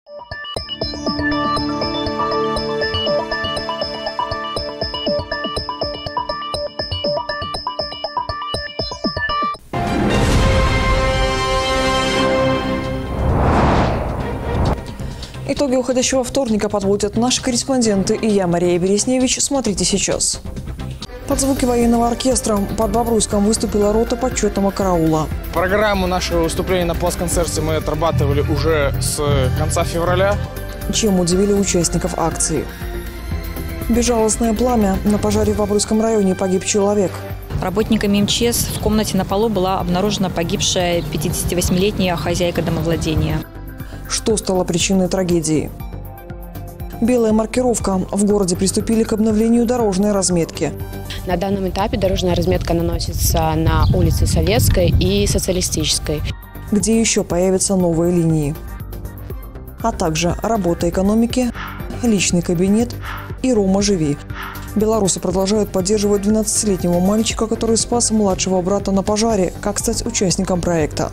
Итоги уходящего вторника подводят наши корреспонденты и я, Мария Бересневич. Смотрите сейчас. Под звуки военного оркестра под Бобруйском выступила рота почетного караула. Программу нашего выступления на плацконцерте мы отрабатывали уже с конца февраля. Чем удивили участников акции. Безжалостное пламя. На пожаре в Бобруйском районе погиб человек. Работниками МЧС в комнате на полу была обнаружена погибшая 58-летняя хозяйка домовладения. Что стало причиной трагедии? Белая маркировка. В городе приступили к обновлению дорожной разметки. На данном этапе дорожная разметка наносится на улице Советской и Социалистической. Где еще появятся новые линии. А также работа экономики, личный кабинет и «Рома, живи». Белорусы продолжают поддерживать 12-летнего мальчика, который спас младшего брата на пожаре. Как стать участником проекта?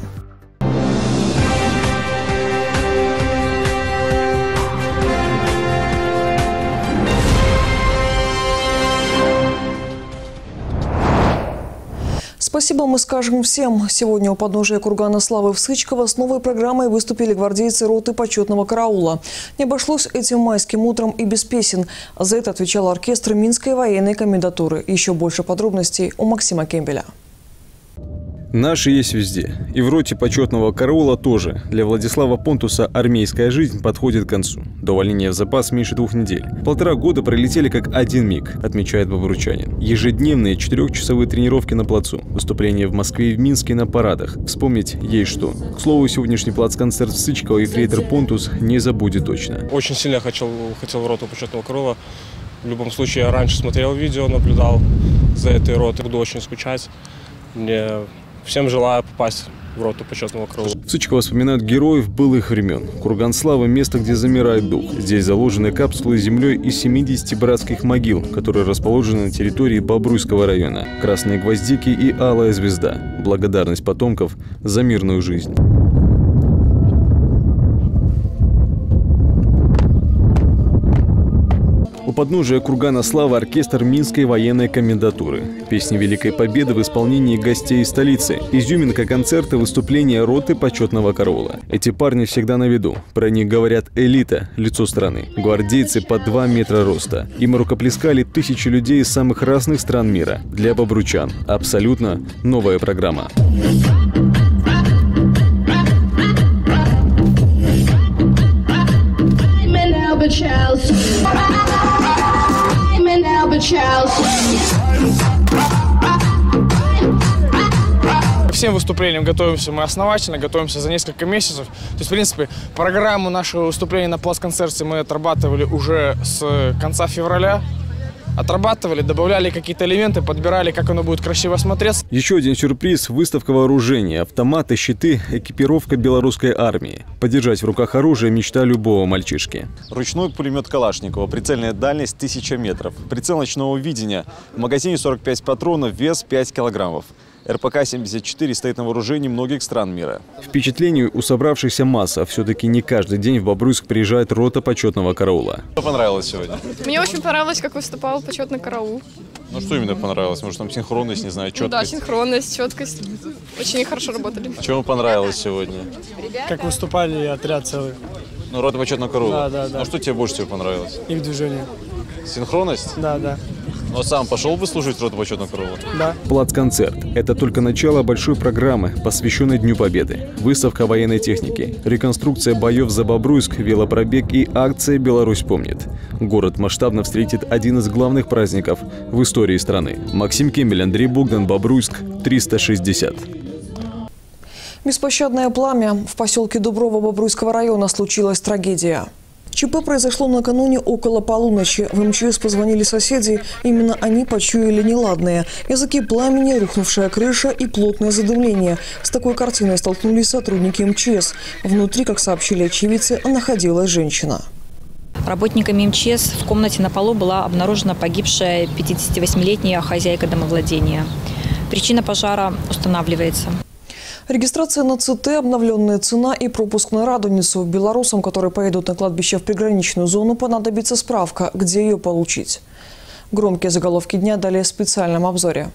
Спасибо мы скажем всем. Сегодня у подножия кургана славы в Сычково с новой программой выступили гвардейцы роты почетного караула. Не обошлось этим майским утром и без песен. За это отвечал оркестр Минской военной комендатуры. Еще больше подробностей у Максима Кембеля. Наши есть везде. И в роте почетного караула тоже. Для Владислава Понтуса армейская жизнь подходит к концу. До увольнения в запас меньше 2 недель. 1,5 года пролетели как один миг, отмечает бобручанин. Ежедневные 4-часовые тренировки на плацу. Выступления в Москве и в Минске на парадах. Вспомнить есть что. К слову, сегодняшний плацконцерт в Сычково ефрейтор Понтус не забудет точно. Очень сильно хотел в роту почетного караула. В любом случае, я раньше смотрел видео, наблюдал за этой ротой. Буду очень скучать. Мне всем желаю попасть в роту почетного караула. В Сычково вспоминают героев былых времен. Курган славы – место, где замирает дух. Здесь заложены капсулы с землей из 70 братских могил, которые расположены на территории Бобруйского района. Красные гвоздики и алая звезда. Благодарность потомков за мирную жизнь. У подножия кургана славы оркестр Минской военной комендатуры. Песни Великой Победы в исполнении гостей из столицы. Изюминка концерта – выступления роты почетного караула. Эти парни всегда на виду. Про них говорят элита, лицо страны. Гвардейцы по 2 метра роста. Им рукоплескали тысячи людей из самых разных стран мира. Для бобручан абсолютно новая программа. Всем выступлениям готовимся мы основательно, готовимся за несколько месяцев. То есть, в принципе, программу нашего выступления на плацконцерте мы отрабатывали уже с конца февраля. Отрабатывали, добавляли какие-то элементы, подбирали, как оно будет красиво смотреться. Еще один сюрприз – выставка вооружения, автоматы, щиты, экипировка белорусской армии. Подержать в руках оружие – мечта любого мальчишки. Ручной пулемет Калашникова, прицельная дальность 1000 метров. Прицел ночного видения. В магазине 45 патронов, вес 5 килограммов. РПК-74 стоит на вооружении многих стран мира. Впечатлений у собравшихся масса. Все-таки не каждый день в Бобруйск приезжает рота почетного караула. Что понравилось сегодня? Мне очень понравилось, как выступал почетный караул. Ну что именно понравилось? Может, там синхронность, не знаю, четкость? Ну, да, синхронность, четкость. Очень хорошо работали. Чему понравилось сегодня? Как выступали отряд целый. Ну, рота почетного караула? Да. Ну, что тебе больше всего понравилось? Их движение. Синхронность? Да. Но сам пошел бы служить в роту почетного караула? Да. Плацконцерт – это только начало большой программы, посвященной Дню Победы. Выставка военной техники, реконструкция боев за Бобруйск, велопробег и акция «Беларусь помнит». Город масштабно встретит один из главных праздников в истории страны. Максим Кембель, Андрей Богдан, Бобруйск, 360. Беспощадное пламя. В поселке Дуброво Бобруйского района случилась трагедия. ЧП произошло накануне около полуночи. В МЧС позвонили соседи. Именно они почуяли неладное. Языки пламени, рухнувшая крыша и плотное задымление. С такой картиной столкнулись сотрудники МЧС. Внутри, как сообщили очевидцы, находилась женщина. Работниками МЧС в комнате на полу была обнаружена погибшая 58-летняя хозяйка домовладения. Причина пожара устанавливается. Регистрация на ЦТ, обновленная цена и пропуск на Радуницу. Белорусам, которые поедут на кладбище в приграничную зону, понадобится справка, где ее получить. Громкие заголовки дня далее в специальном обзоре.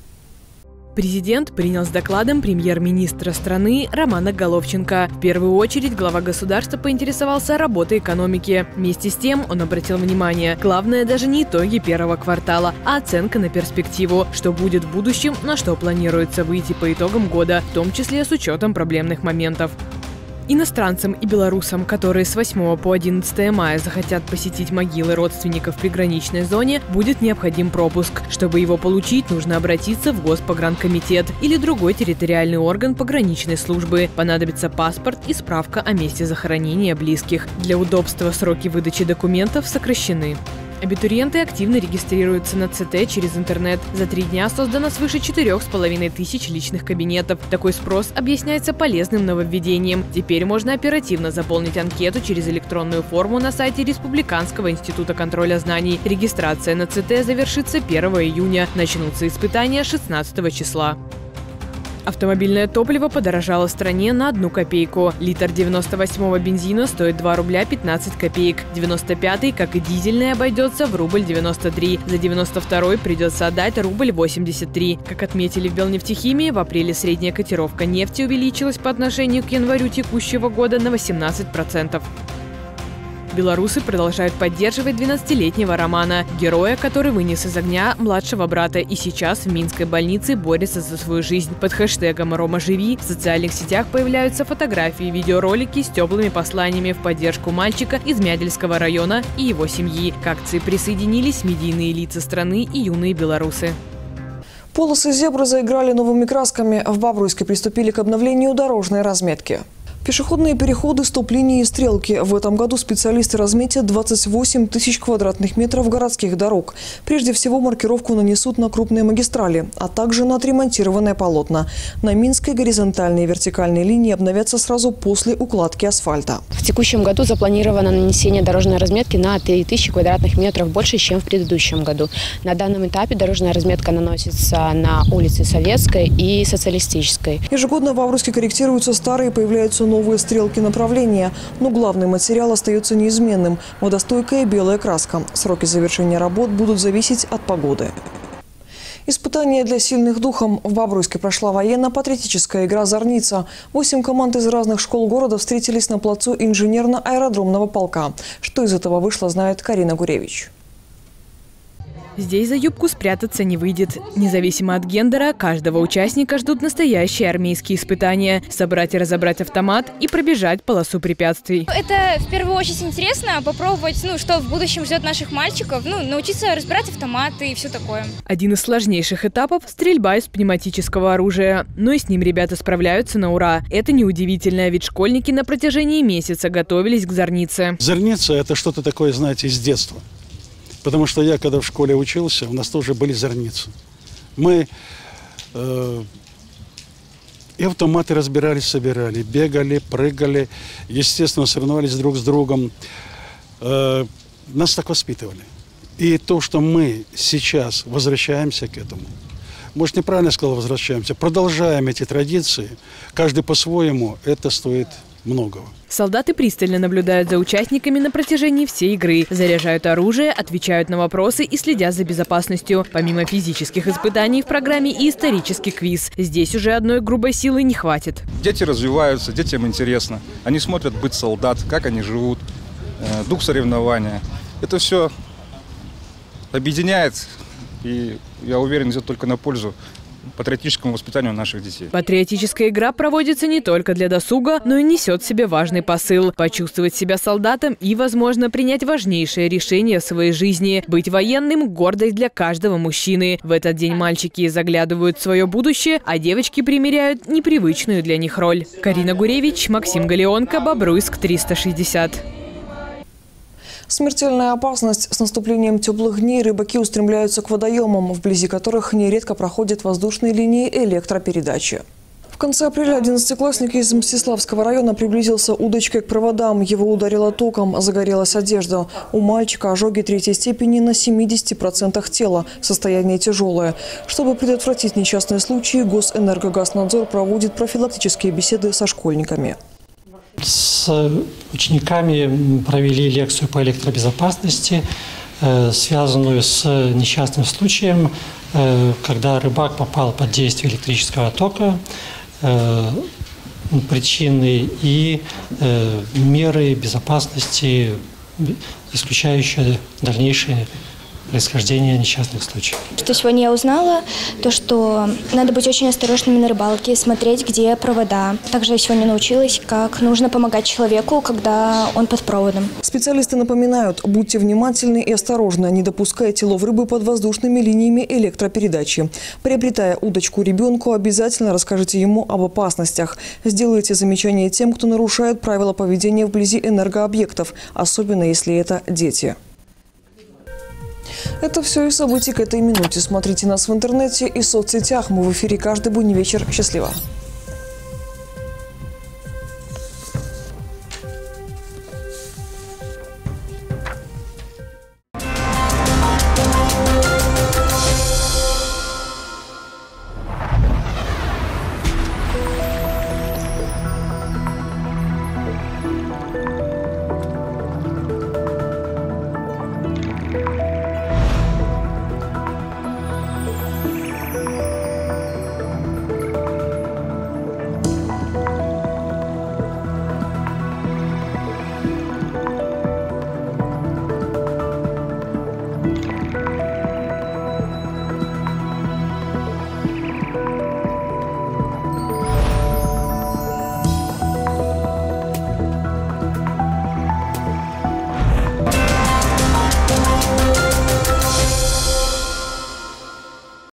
Президент принял с докладом премьер-министра страны Романа Головченко. В первую очередь глава государства поинтересовался работой экономики. Вместе с тем он обратил внимание, главное даже не итоги первого квартала, а оценка на перспективу, что будет в будущем, на что планируется выйти по итогам года, в том числе с учетом проблемных моментов. Иностранцам и белорусам, которые с 8 по 11 мая захотят посетить могилы родственников в приграничной зоне, будет необходим пропуск. Чтобы его получить, нужно обратиться в Госпогранкомитет или другой территориальный орган пограничной службы. Понадобится паспорт и справка о месте захоронения близких. Для удобства сроки выдачи документов сокращены. Абитуриенты активно регистрируются на ЦТ через интернет. За 3 дня создано свыше 4500 личных кабинетов. Такой спрос объясняется полезным нововведением. Теперь можно оперативно заполнить анкету через электронную форму на сайте Республиканского института контроля знаний. Регистрация на ЦТ завершится 1 июня. Начнутся испытания 16 числа. Автомобильное топливо подорожало в стране на 1 копейку. Литр 98-го бензина стоит 2 рубля 15 копеек. 95-й, как и дизельный, обойдется в рубль 93. За 92-й придется отдать рубль 83. Как отметили в Белнефтехимии, в апреле средняя котировка нефти увеличилась по отношению к январю текущего года на 18%. Белорусы продолжают поддерживать 12-летнего Романа, героя, который вынес из огня младшего брата и сейчас в Минской больнице борется за свою жизнь. Под хэштегом «Рома, живи» в социальных сетях появляются фотографии и видеоролики с теплыми посланиями в поддержку мальчика из Мядельского района и его семьи. К акции присоединились медийные лица страны и юные белорусы. Полосы зебры заиграли новыми красками. В Бобруйске приступили к обновлению дорожной разметки. Пешеходные переходы, стоп-линии и стрелки. В этом году специалисты разметят 28 тысяч квадратных метров городских дорог. Прежде всего маркировку нанесут на крупные магистрали, а также на отремонтированные полотна. На Минской горизонтальные и вертикальные линии обновятся сразу после укладки асфальта. В текущем году запланировано нанесение дорожной разметки на 3000 квадратных метров больше, чем в предыдущем году. На данном этапе дорожная разметка наносится на улице Советской и Социалистической. Ежегодно в Бобруйске корректируются старые, появляются новые стрелки направления. Но главный материал остается неизменным – водостойкая белая краска. Сроки завершения работ будут зависеть от погоды. Испытания для сильных духом. В Бобруйске прошла военно-патриотическая игра «Зорница». 8 команд из разных школ города встретились на плацу инженерно-аэродромного полка. Что из этого вышло, знает Карина Гуревич. Здесь за юбку спрятаться не выйдет. Независимо от гендера, каждого участника ждут настоящие армейские испытания. Собрать и разобрать автомат и пробежать полосу препятствий. Это в первую очередь интересно, попробовать, что в будущем ждет наших мальчиков, научиться разбирать автоматы и все такое. Один из сложнейших этапов – стрельба из пневматического оружия. Но и с ним ребята справляются на ура. Это неудивительно, ведь школьники на протяжении месяца готовились к зорнице. Зорница – это что-то такое, знаете, из детства. Потому что я, когда в школе учился, у нас тоже были зорницы. Мы и автоматы разбирали, собирали, бегали, прыгали, естественно, соревновались друг с другом. Нас так воспитывали. И то, что мы сейчас возвращаемся к этому, может, неправильно сказал возвращаемся, продолжаем эти традиции, каждый по-своему, это стоит многого. Солдаты пристально наблюдают за участниками на протяжении всей игры. Заряжают оружие, отвечают на вопросы и следят за безопасностью. Помимо физических испытаний в программе и исторический квиз. Здесь уже одной грубой силы не хватит. Дети развиваются, детям интересно. Они смотрят быт солдат, как они живут, дух соревнования. Это все объединяет и, я уверен, идет только на пользу патриотическому воспитанию наших детей. Патриотическая игра проводится не только для досуга, но и несет в себе важный посыл – почувствовать себя солдатом и, возможно, принять важнейшее решение в своей жизни – быть военным – гордость для каждого мужчины. В этот день мальчики заглядывают в свое будущее, а девочки примеряют непривычную для них роль. Карина Гуревич, Максим Галеонко, Бобруйск, 360. Смертельная опасность. С наступлением теплых дней рыбаки устремляются к водоемам, вблизи которых нередко проходят воздушные линии электропередачи. конце апреля 11-классник из Мстиславского района приблизился удочкой к проводам. Его ударило током, загорелась одежда. У мальчика ожоги 3-й степени на 70% тела. Состояние тяжелое. Чтобы предотвратить несчастные случаи, Госэнергогазнадзор проводит профилактические беседы со школьниками. С учениками провели лекцию по электробезопасности, связанную с несчастным случаем, когда рыбак попал под действие электрического тока, причины и меры безопасности, исключающие дальнейшее происхождение несчастных случаев. Что сегодня я узнала, то что надо быть очень осторожными на рыбалке, смотреть, где провода. Также я сегодня научилась, как нужно помогать человеку, когда он под проводом. Специалисты напоминают, будьте внимательны и осторожны, не допускайте лов рыбы под воздушными линиями электропередачи. Приобретая удочку ребенку, обязательно расскажите ему об опасностях. Сделайте замечания тем, кто нарушает правила поведения вблизи энергообъектов, особенно если это дети. Это все из событий к этой минуте. Смотрите нас в интернете и соцсетях. Мы в эфире каждый будний вечер. Счастливо!